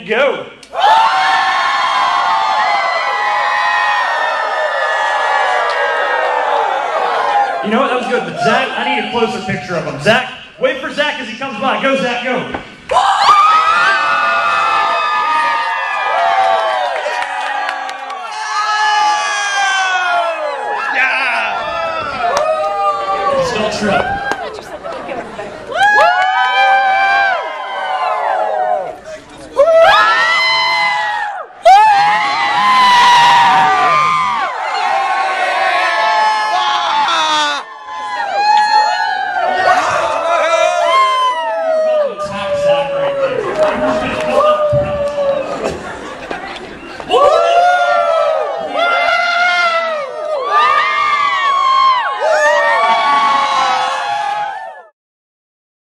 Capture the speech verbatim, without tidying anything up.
and go. You know what? That was good. But Zach, I need a closer picture of him. Zach, wait for Zach as he comes by. Go, Zach, go.